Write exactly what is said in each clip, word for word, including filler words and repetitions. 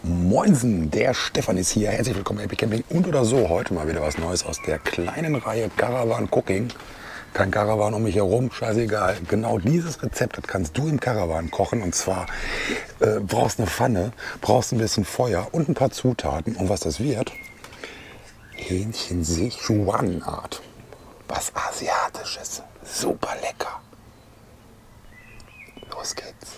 Moinsen, der Stefan ist hier. Herzlich willkommen bei Happy Camping und oder so. Heute mal wieder was Neues aus der kleinen Reihe Caravan Cooking. Kein Caravan um mich herum, scheißegal. Genau dieses Rezept, das kannst du im Caravan kochen. Und zwar äh, brauchst eine Pfanne, brauchst ein bisschen Feuer und ein paar Zutaten. Und was das wird? Hähnchen Sichuan-Art. Was Asiatisches. Super lecker. Los geht's.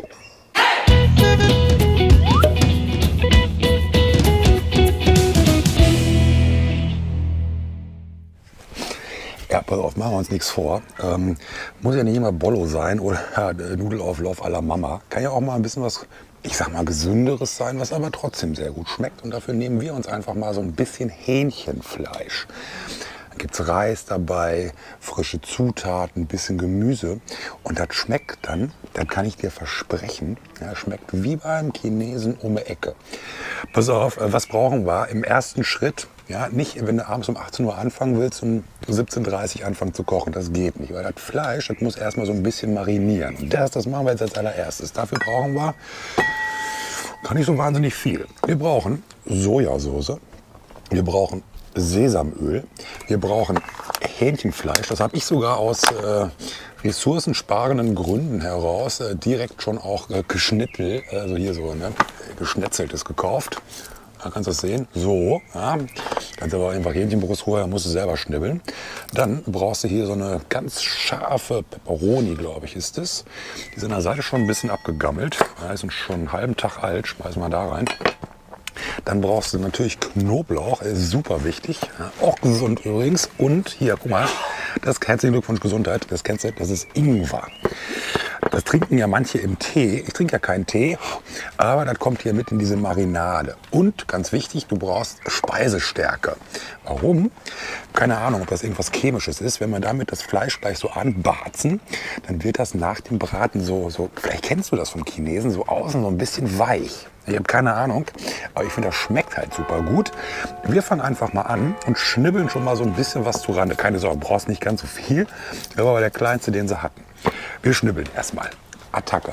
Ja, pass auf, machen wir uns nichts vor. Ähm, muss ja nicht immer Bollo sein oder äh, Nudelauflauf à la Mama. Kann ja auch mal ein bisschen was, ich sag mal, Gesünderes sein, was aber trotzdem sehr gut schmeckt. Und dafür nehmen wir uns einfach mal so ein bisschen Hähnchenfleisch. Da gibt es Reis dabei, frische Zutaten, ein bisschen Gemüse. Und das schmeckt dann, das kann ich dir versprechen, ja, schmeckt wie beim Chinesen um die Ecke. Pass auf, was brauchen wir? Im ersten Schritt, ja, nicht, wenn du abends um achtzehn Uhr anfangen willst, um siebzehn Uhr dreißig anfangen zu kochen. Das geht nicht, weil das Fleisch, das muss erstmal so ein bisschen marinieren. Und das, das machen wir jetzt als allererstes. Dafür brauchen wir gar nicht so wahnsinnig viel. Wir brauchen Sojasauce, wir brauchen Sesamöl, wir brauchen Hähnchenfleisch. Das habe ich sogar aus äh, ressourcensparenden Gründen heraus äh, direkt schon auch äh, geschnittelt, also hier so ne, geschnetzeltes gekauft. Da kannst du das sehen. So, ja. Kannst aber einfach Hähnchenbrust holen, musst du selber schnibbeln. Dann brauchst du hier so eine ganz scharfe Peperoni, glaube ich, ist es. Die ist an der Seite schon ein bisschen abgegammelt. Ja, ist schon einen halben Tag alt. Schmeißen wir da rein. Dann brauchst du natürlich Knoblauch, ist super wichtig. Ja, auch gesund übrigens. Und hier, guck mal, das herzlichen Glückwunsch Gesundheit. Das kennst du, das ist Ingwer. Das trinken ja manche im Tee. Ich trinke ja keinen Tee, aber das kommt hier mit in diese Marinade. Und ganz wichtig, du brauchst Speisestärke. Warum? Keine Ahnung, ob das irgendwas Chemisches ist. Wenn wir damit das Fleisch gleich so anbarzen, dann wird das nach dem Braten so, so, vielleicht kennst du das vom Chinesen, so außen so ein bisschen weich. Ich habe keine Ahnung, aber ich finde, das schmeckt halt super gut. Wir fangen einfach mal an und schnibbeln schon mal so ein bisschen was zu Rande. Keine Sorge, du brauchst nicht ganz so viel. Das war aber der kleinste, den sie hatten. Wir schnibbeln erstmal. Attacke.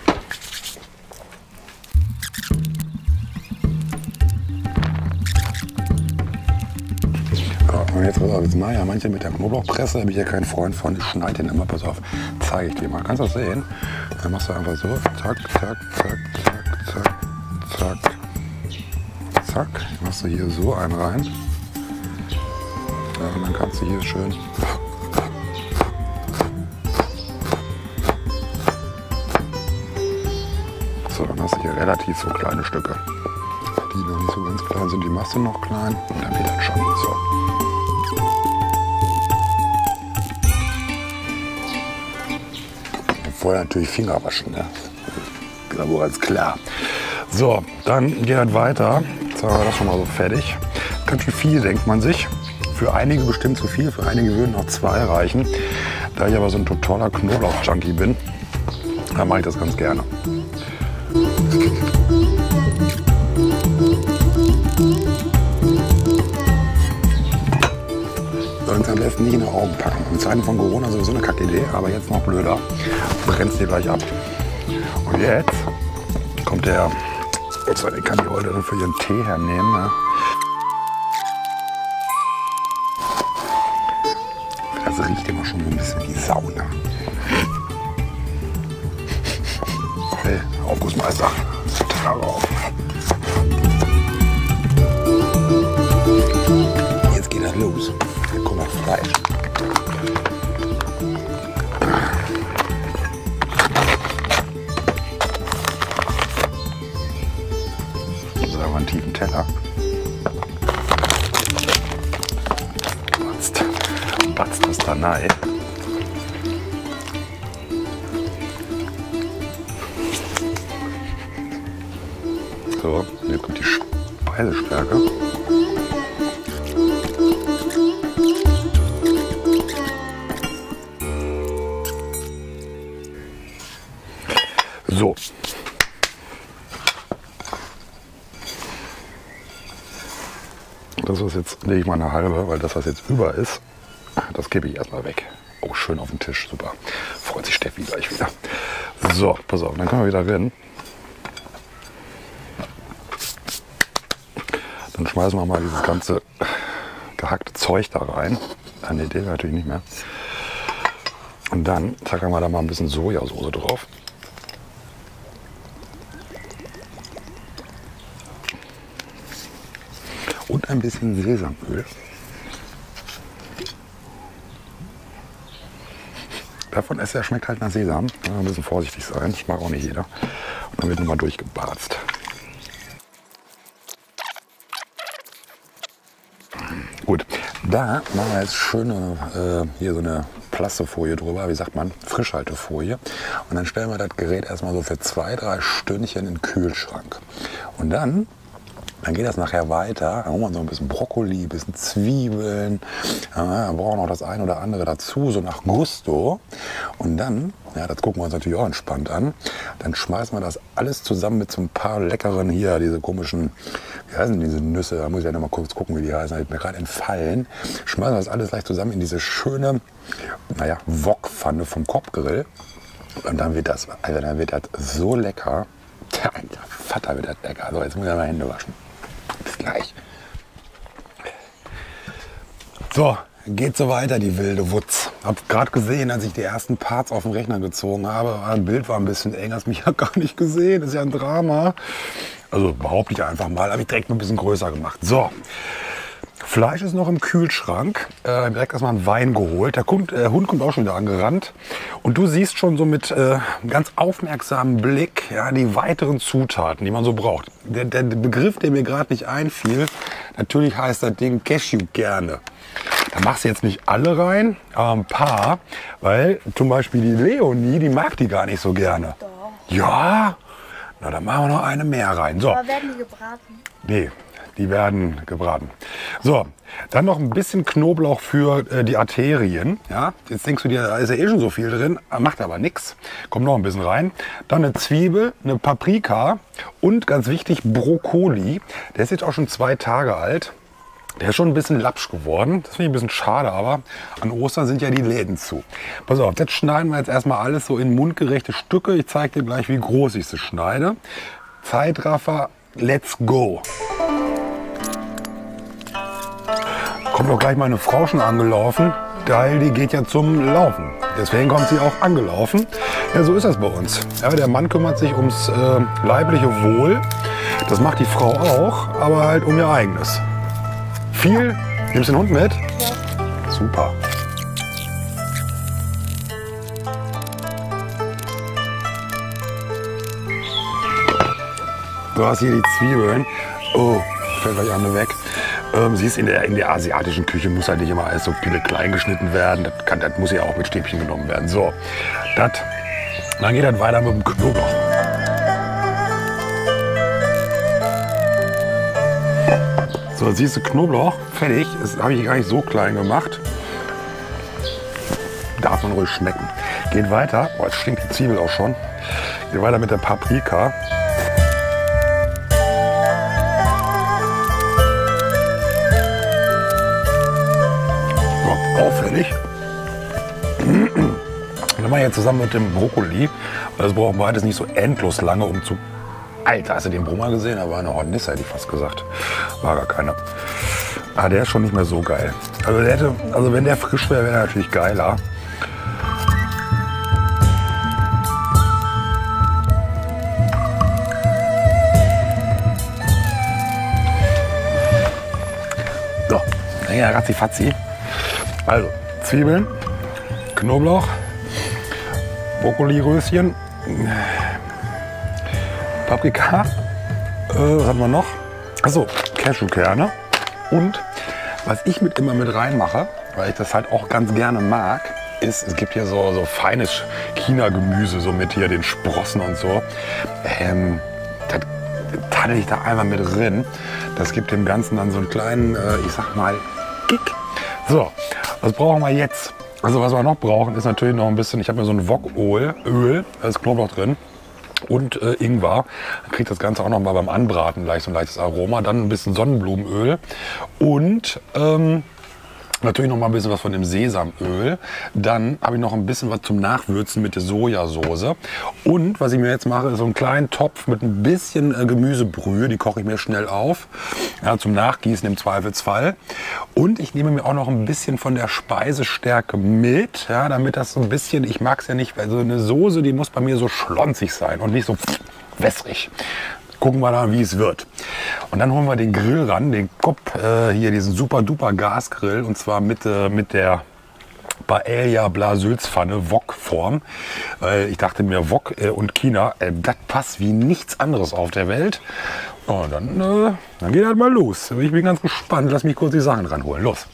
Ja, und jetzt, pass auf, jetzt mal ja manche mit der Knoblauchpresse, da bin ich ja kein Freund von. Ich schneide den immer, pass auf, zeige ich dir mal. Kannst du das sehen? Dann machst du einfach so, zack, zack, zack, zack, zack, zack, zack. Dann machst du hier so einen rein. Ja, und dann kannst du hier schön. So, dann hast du hier relativ so kleine Stücke. Die noch nicht so ganz klein sind, die machst du noch klein und dann geht das schon so. Vorher natürlich Finger waschen, ne? Das ist wohl ganz klar. So, dann geht das weiter. Jetzt haben wir das schon mal so fertig. Ganz schön viel, denkt man sich. Für einige bestimmt zu viel, für einige würden noch zwei reichen. Da ich aber so ein totaler Knoblauch-Junkie bin, dann mache ich das ganz gerne. Sonst am besten nicht in die Augen packen. In Zeiten von Corona sowieso eine Kackidee, aber jetzt noch blöder. Brennst dir gleich ab. Und jetzt kommt der. Jetzt kann die heute für ihren Tee hernehmen. Ne? Das riecht immer schon so ein bisschen wie Sauna. Hey, Aufgussmeister. Darauf. Jetzt geht das los. Dann kommt das Fleisch. Das ist aber einen tiefen Teller. Batzt, batzt das da rein. So, jetzt kommt die Speisestärke. So. Das ist jetzt, lege ich mal eine halbe, weil das, was jetzt über ist, das gebe ich erstmal weg. Oh, schön auf den Tisch, super. Freut sich Steffi gleich wieder. So, pass auf, dann können wir wieder rennen. Dann schmeißen wir mal dieses ganze gehackte Zeug da rein. Ah, nee, den natürlich nicht mehr. Und dann tackern wir da mal ein bisschen Sojasauce drauf. Und ein bisschen Sesamöl. Davon ist er, schmeckt halt nach Sesam. Ja, ein bisschen vorsichtig sein, das mag auch nicht jeder. Und dann wird nochmal durchgebarzt. Gut, da machen wir jetzt schöne, äh, hier so eine Plastefolie drüber, wie sagt man, Frischhaltefolie. Und dann stellen wir das Gerät erstmal so für zwei, drei Stündchen in den Kühlschrank. Und dann Dann geht das nachher weiter. Dann holen wir so ein bisschen Brokkoli, ein bisschen Zwiebeln. Ja, dann brauchen wir noch das eine oder andere dazu, so nach Gusto. Und dann, ja, das gucken wir uns natürlich auch entspannt an, dann schmeißen wir das alles zusammen mit so ein paar leckeren hier, diese komischen, wie heißen diese Nüsse, da muss ich ja noch mal kurz gucken, wie die heißen, die mir gerade entfallen. Schmeißen wir das alles gleich zusammen in diese schöne, naja, Wokpfanne vom Korbgrill. Und dann wird das, also dann wird das so lecker. Tja, Vater wird das lecker. So, jetzt muss ich mal Hände waschen. Bis gleich. So, geht so weiter, die wilde Wutz. Hab gerade gesehen, als ich die ersten Parts auf den Rechner gezogen habe, ein Bild war ein bisschen eng, hast mich ja gar nicht gesehen. Das ist ja ein Drama. Also behaupte ich einfach mal, habe ich direkt ein bisschen größer gemacht. So. Fleisch ist noch im Kühlschrank. Äh, direkt erstmal einen Wein geholt. Der, kommt, der Hund kommt auch schon wieder angerannt. Und du siehst schon so mit äh, ganz aufmerksamem Blick ja, die weiteren Zutaten, die man so braucht. Der, der Begriff, der mir gerade nicht einfiel, natürlich heißt das Ding Cashewkerne. Da machst du jetzt nicht alle rein, aber ein paar. Weil zum Beispiel die Leonie, die mag die gar nicht so gerne. Doch. Ja? Na, dann machen wir noch eine mehr rein. So. Aber werden die gebraten? Nee. Die werden gebraten. So, dann noch ein bisschen Knoblauch für äh, die Arterien. Ja, jetzt denkst du dir, da ist ja eh schon so viel drin, macht aber nichts. Kommt noch ein bisschen rein. Dann eine Zwiebel, eine Paprika und ganz wichtig Brokkoli. Der ist jetzt auch schon zwei Tage alt. Der ist schon ein bisschen lapsch geworden. Das finde ich ein bisschen schade, aber an Ostern sind ja die Läden zu. Pass auf, jetzt schneiden wir jetzt erstmal alles so in mundgerechte Stücke. Ich zeige dir gleich, wie groß ich sie schneide. Zeitraffer, let's go! Kommt doch gleich meine Frau schon angelaufen. Geil, die geht ja zum Laufen. Deswegen kommt sie auch angelaufen. Ja, so ist das bei uns. Ja, der Mann kümmert sich ums äh, leibliche Wohl. Das macht die Frau auch, aber halt um ihr eigenes. Viel? Nimmst du den Hund mit? Ja. Super. Du hast hier die Zwiebeln. Oh, fällt gleich eine weg. Ähm, siehst, in der, in der asiatischen Küche muss halt nicht immer alles so klein geschnitten werden. Das, kann, das muss ja auch mit Stäbchen genommen werden. So, das. Dann geht das weiter mit dem Knoblauch. So, siehst du, Knoblauch, fertig. Das habe ich gar nicht so klein gemacht. Darf man ruhig schmecken. Geht weiter. Boah, jetzt stinkt die Zwiebel auch schon. Geht weiter mit der Paprika. Auffällig. Dann machen wir jetzt zusammen mit dem Brokkoli. Das brauchen wir beides nicht so endlos lange, um zu... Alter, hast du den Brummer gesehen? Da war eine Hornisse, hätte ich fast gesagt. War gar keiner. Ah, der ist schon nicht mehr so geil. Also, der hätte, also wenn der frisch wäre, wäre er natürlich geiler. So, ja, ratzi-fatzi. Also, Zwiebeln, Knoblauch, Brokkoli-Röschen, Paprika, äh, was haben wir noch? Achso, Cashewkerne. Und was ich mit immer mit reinmache, weil ich das halt auch ganz gerne mag, ist, es gibt hier so, so feines China-Gemüse, so mit hier den Sprossen und so. Ähm, das taddel ich da einmal mit drin. Das gibt dem Ganzen dann so einen kleinen, äh, ich sag mal, Kick. So, was brauchen wir jetzt? Also was wir noch brauchen, ist natürlich noch ein bisschen, ich habe mir so ein Woköl, Öl, da ist Knoblauch drin und äh, Ingwer. Dann kriegt das Ganze auch noch mal beim Anbraten leicht so ein leichtes Aroma. Dann ein bisschen Sonnenblumenöl und ähm, Natürlich noch mal ein bisschen was von dem Sesamöl. Dann habe ich noch ein bisschen was zum Nachwürzen mit der Sojasauce. Und was ich mir jetzt mache, ist so einen kleinen Topf mit ein bisschen äh, Gemüsebrühe. Die koche ich mir schnell auf. Ja, zum Nachgießen im Zweifelsfall. Und ich nehme mir auch noch ein bisschen von der Speisestärke mit, ja, damit das so ein bisschen, ich mag es ja nicht, also eine Soße, die muss bei mir so schlonzig sein und nicht so wässrig. Gucken wir da, wie es wird. Und dann holen wir den Grill ran, den Kopf, äh, hier diesen super duper Gasgrill, und zwar mit, äh, mit der Paella Blasülzpfanne Wok-Form. Äh, ich dachte mir, Wok äh, und China, äh, das passt wie nichts anderes auf der Welt. Und dann, äh, dann geht das mal los. Ich bin ganz gespannt. Lass mich kurz die Sachen ranholen. Los!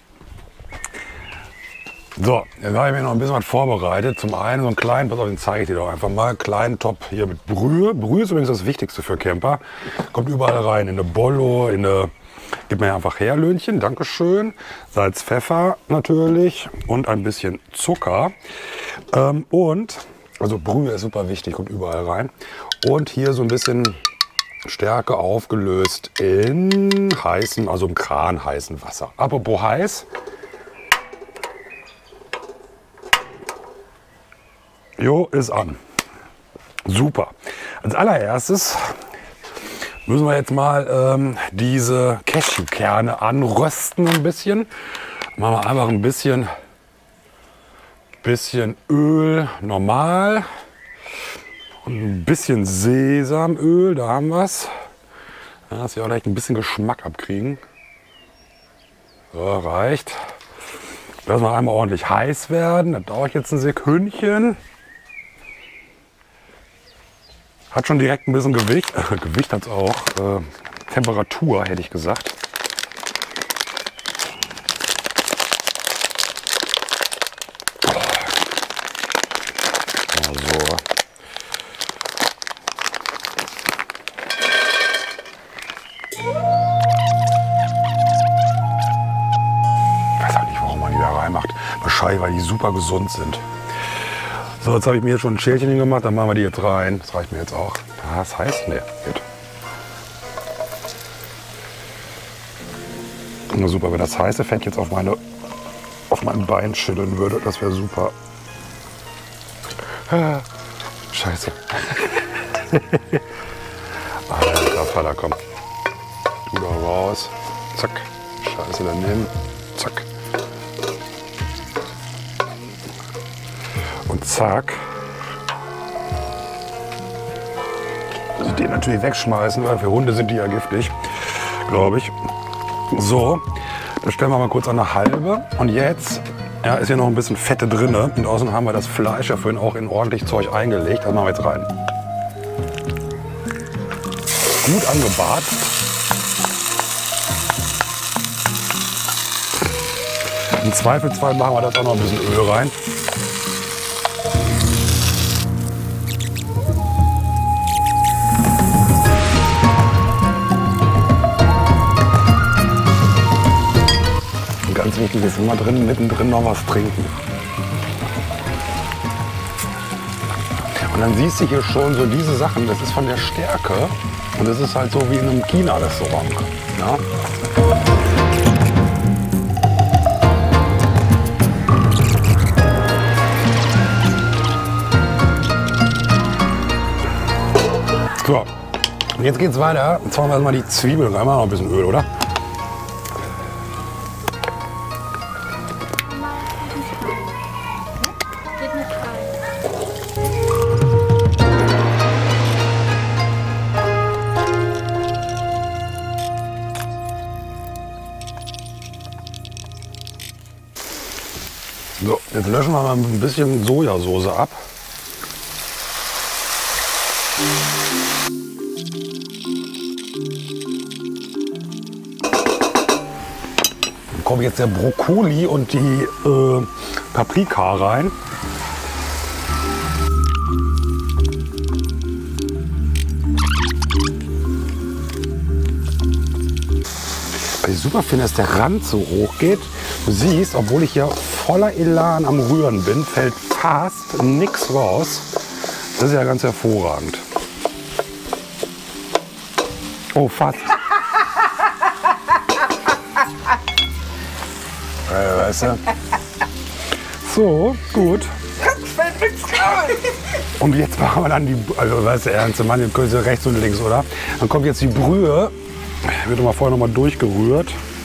So, jetzt habe ich mir noch ein bisschen was vorbereitet. Zum einen so einen kleinen, pass auf, den zeige ich dir doch einfach mal, kleinen Topf hier mit Brühe. Brühe ist übrigens das Wichtigste für Camper. Kommt überall rein, in eine Bollo, in eine, gib mir einfach her, Löhnchen, Dankeschön. Salz, Pfeffer natürlich und ein bisschen Zucker. Ähm, und, also Brühe ist super wichtig, kommt überall rein. Und hier so ein bisschen Stärke aufgelöst in heißem, also im Kran heißen Wasser. Apropos heiß. Jo, ist an. Super. Als allererstes müssen wir jetzt mal ähm, diese Cashewkerne anrösten ein bisschen. Machen wir einfach ein bisschen, bisschen Öl normal und ein bisschen Sesamöl, da haben wir es. Ja, dass wir auch gleich ein bisschen Geschmack abkriegen. So, reicht. Lassen wir einmal ordentlich heiß werden. Das dauert jetzt ein Sekündchen. Hat schon direkt ein bisschen Gewicht. Äh, Gewicht hat es auch. Äh, Temperatur hätte ich gesagt. Also. Ich weiß auch nicht, warum man die da reinmacht. Wahrscheinlich, weil die super gesund sind. So, jetzt habe ich mir hier schon ein Schälchen hingemacht, dann machen wir die jetzt rein. Das reicht mir jetzt auch. Das heißt, ne, geht. Na super, wenn das heiße Fett jetzt auf, meine, auf mein Bein schütteln würde, das wäre super. Ah, Scheiße. Alter Vater, komm. Du da raus. Zack. Scheiße daneben. Zack. Und zack. Also den natürlich wegschmeißen, weil für Hunde sind die ja giftig, glaube ich. So, das stellen wir mal kurz an eine halbe. Und jetzt ja, ist hier noch ein bisschen Fette drin. Und außen haben wir das Fleisch ja vorhin auch in ordentlich Zeug eingelegt. Das machen wir jetzt rein. Gut angebarzt. Im Zweifelsfall machen wir das auch noch ein bisschen Öl rein. Ganz wichtig ist immer drin, mittendrin noch was trinken. Und dann siehst du hier schon so diese Sachen, das ist von der Stärke und das ist halt so wie in einem China-Restaurant. Ja? So, und jetzt geht's weiter. Jetzt hauen wir erstmal die Zwiebeln rein, noch ein bisschen Öl, oder? So, jetzt löschen wir mal ein bisschen Sojasauce ab. Dann kommt jetzt der Brokkoli und die äh, Paprika rein. Was ich super finde, dass der Rand so hoch geht. Du siehst, obwohl ich ja voller Elan am Rühren bin, fällt fast nichts raus. Das ist ja ganz hervorragend. Oh, fast. Äh, weißt du? So, gut. Und jetzt machen wir dann die, also weißt du, ernst, Mann, jetzt können Sie rechts und links, oder? Dann kommt jetzt die Brühe. Wird mal vorher noch mal durchgerührt.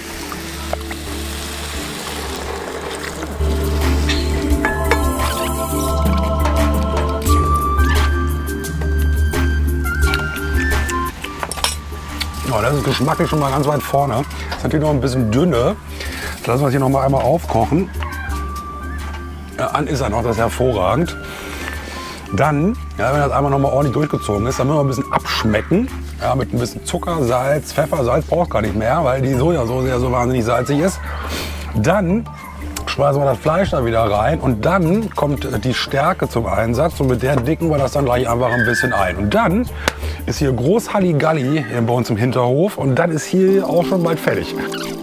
Oh, das ist geschmacklich schon mal ganz weit vorne. Das ist natürlich noch ein bisschen dünne. Das lassen wir hier noch mal einmal aufkochen. Ja, an ist er noch, das ist hervorragend. Dann, ja, wenn das einmal noch mal ordentlich durchgezogen ist, dann müssen wir ein bisschen abschmecken. Ja, mit ein bisschen Zucker, Salz, Pfeffer. Salz braucht gar nicht mehr, weil die Sojasauce ja so wahnsinnig salzig ist. Dann schmeißen wir das Fleisch da wieder rein und dann kommt die Stärke zum Einsatz und mit der dicken wir das dann gleich einfach ein bisschen ein. Und dann ist hier groß Halligalli hier bei uns im Hinterhof und dann ist hier auch schon bald fertig.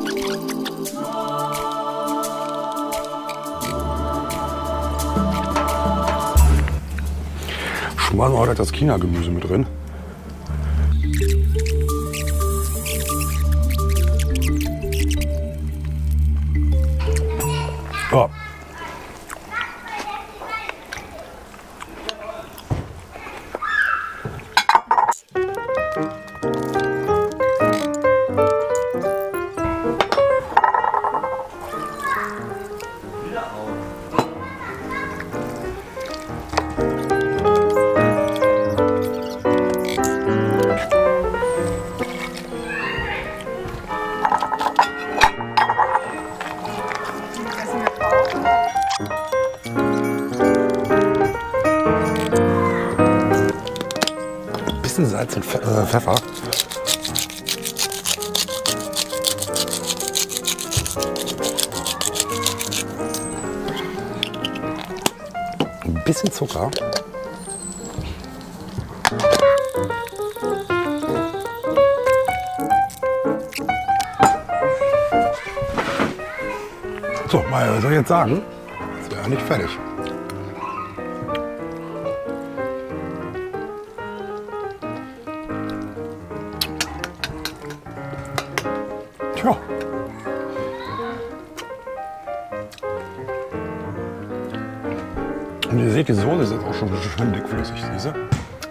Schmeißen wir heute das China-Gemüse mit drin. Ja. Bisschen Salz und Pfeffer. Ein bisschen Zucker. So, mal, was soll ich jetzt sagen? Das wäre ja nicht fertig. Tja. Und ihr seht, die Soße ist jetzt auch schon schön dickflüssig, siehst du?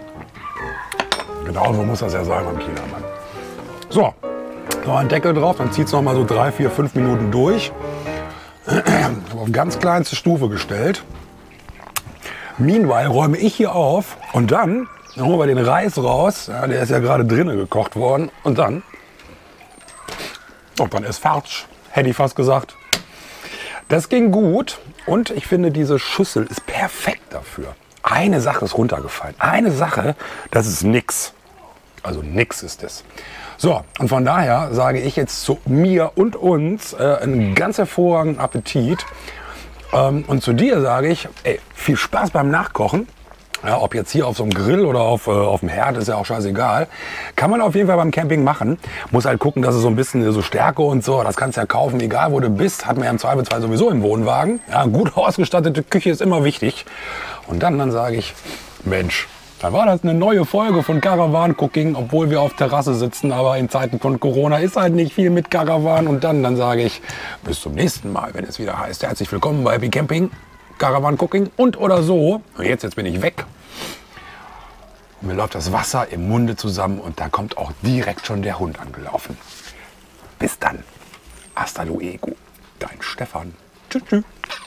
Genau so muss das ja sein beim Chinamann. So, noch einen Deckel drauf, dann zieht es noch mal so drei, vier, fünf Minuten durch. Auf ganz kleinste Stufe gestellt. Meanwhile räume ich hier auf und dann holen wir den Reis raus. Ja, der ist ja gerade drinnen gekocht worden. Und dann, oh, dann ist fertig, hätte ich fast gesagt. Das ging gut und ich finde, diese Schüssel ist perfekt dafür. Eine Sache ist runtergefallen. Eine Sache, das ist nix. Also nix ist es. So, und von daher sage ich jetzt zu mir und uns äh, einen ganz hervorragenden Appetit. Ähm, und zu dir sage ich, ey, viel Spaß beim Nachkochen. Ja, ob jetzt hier auf so einem Grill oder auf, äh, auf dem Herd, ist ja auch scheißegal. Kann man auf jeden Fall beim Camping machen. Muss halt gucken, dass es so ein bisschen so Stärke und so, das kannst du ja kaufen, egal wo du bist. Hat man ja im Zweifelsfall sowieso im Wohnwagen. Ja, gut ausgestattete Küche ist immer wichtig. Und dann, dann sage ich, Mensch, dann war das eine neue Folge von Caravan Cooking, obwohl wir auf Terrasse sitzen. Aber in Zeiten von Corona ist halt nicht viel mit Caravan. Und dann, dann sage ich, bis zum nächsten Mal, wenn es wieder heißt, herzlich willkommen bei Happy Camping. Caravan Cooking und oder so. Und jetzt, jetzt bin ich weg. Und mir läuft das Wasser im Munde zusammen und da kommt auch direkt schon der Hund angelaufen. Bis dann. Hasta luego. Dein Stefan. Tschüss, tschüss.